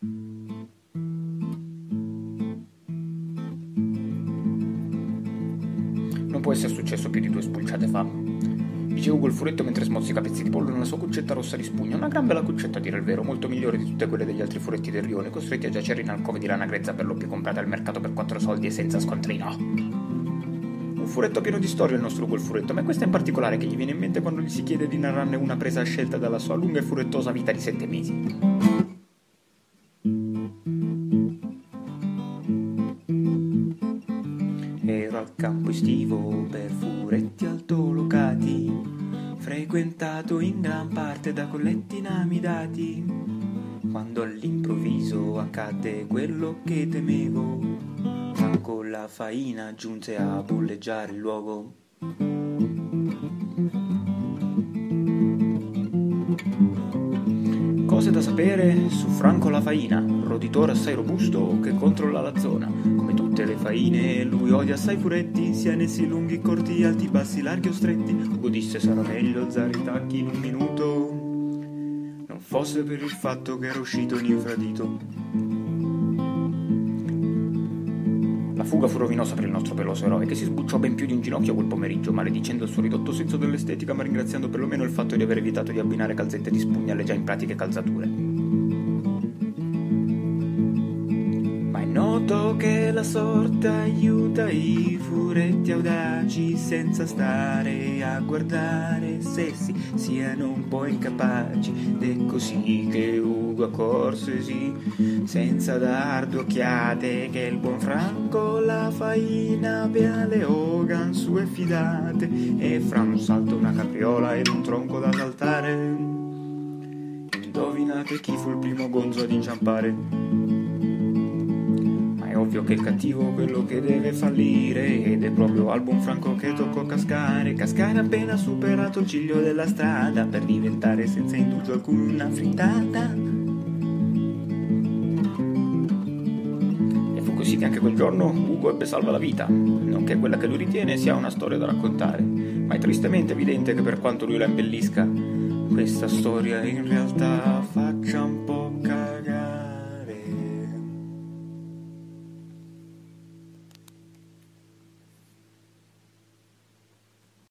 Non può essere successo più di 2 spulciate fa. Dice Ugo il furetto mentre smozzica pezzi di pollo nella sua cuccetta rossa di spugna. Una gran bella cuccetta, a dire il vero, molto migliore di tutte quelle degli altri furetti del rione, costretti a giacere in alcove di lana grezza per lo più comprate al mercato per 4 soldi e senza scontrino. Un furetto pieno di storie il nostro Ugo il furetto, ma è questa in particolare che gli viene in mente quando gli si chiede di narrarne una presa a scelta dalla sua lunga e furettosa vita di 7 mesi. Ero al campo estivo per furetti altolocati, frequentato in gran parte da colletti inamidati, quando all'improvviso accadde quello che temevo, Franco la faina giunse a bulleggiare il luogo. Cose da sapere su Franco la faina, roditore assai robusto che controlla la zona. Come tutte le faine, lui odia assai furetti, sia in essi lunghi, corti, alti, bassi, larghi o stretti. Ugo disse sarà meglio alzare i tacchi in un minuto, non fosse per il fatto che era uscito un infradito. La fuga fu rovinosa per il nostro peloso eroe, che si sbucciò ben più di un ginocchio quel pomeriggio, maledicendo il suo ridotto senso dell'estetica, ma ringraziando perlomeno il fatto di aver evitato di abbinare calzette di spugna alle già in pratiche calzature. Ma è noto che la sorte aiuta i furetti audaci, senza stare a guardare se essi siano un po' incapaci. Ed è così che Ugo accorsesi, senza dar 2 occhiate, che il buon Franco la faina abbia le Hogan sue fidate, e fra un salto una capriola ed un tronco da saltare, indovinate chi fu il primo gonzo ad inciampare. È ovvio che il cattivo è quello che deve fallire, ed è proprio al buon Franco che toccò cascare appena superato il ciglio della strada, per diventare senza indugio alcuno una frittata. E fu così che anche quel giorno Ugo ebbe salva la vita, nonché quella che lui ritiene sia una storia da raccontare, ma è tristemente evidente che per quanto lui la imbellisca, questa storia in realtà